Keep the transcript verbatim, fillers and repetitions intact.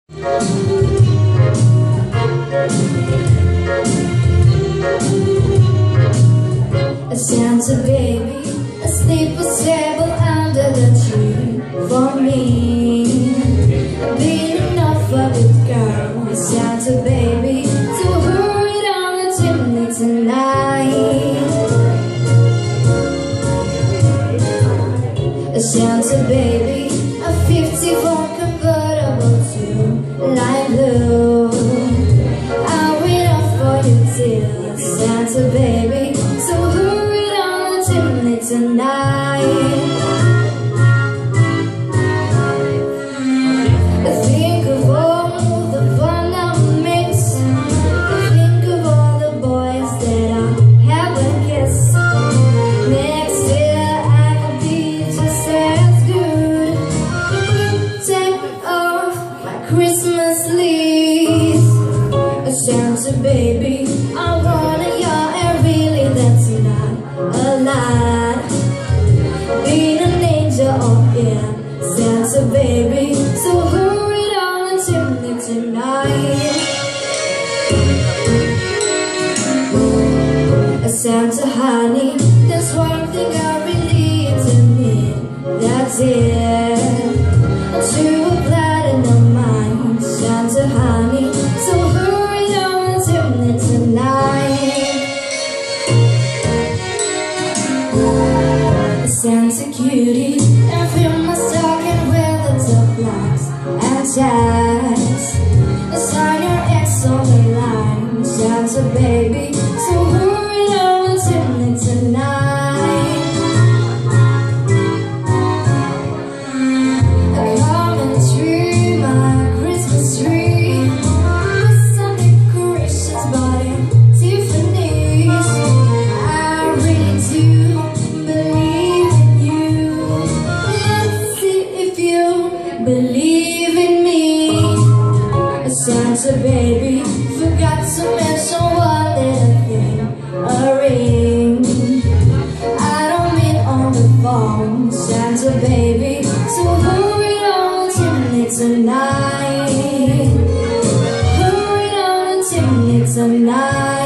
A Santa baby, asleep or stable under the tree for me. Been enough of it, girl. A Santa baby, so hurry down the chimney tonight. A Santa baby, a fifty-four convertible to light blue. I'll wait up for you till Santa baby, so hurry down the chimney tonight. Think of all the fun I've missed. Think of all the boys that I haven't kissed. Next year I could be just as good. Take off my Christmas leaves. A Santa baby, I wanna y'all, and really that's not a lot. Being an angel, oh yeah, Santa baby, so hurry down the chimney tonight. A Santa honey, there's one thing I really need, that's it. To a platinum mind, Santa honey, so hurry down the chimney tonight. A Santa cutie, and fill my stocking with the top blocks and tags. Sign your ex on the line, Santa baby, so hurry down the chimney tonight. Come and tree my Christmas tree with some decorations bought in Tiffany's. I really do believe in you. Let's see if you believe in me. A Santa baby, forgot to mention one little thing, a ring. I don't mean on the phone, Santa baby, so hurry down the chimney tonight. Hurry down the chimney tonight.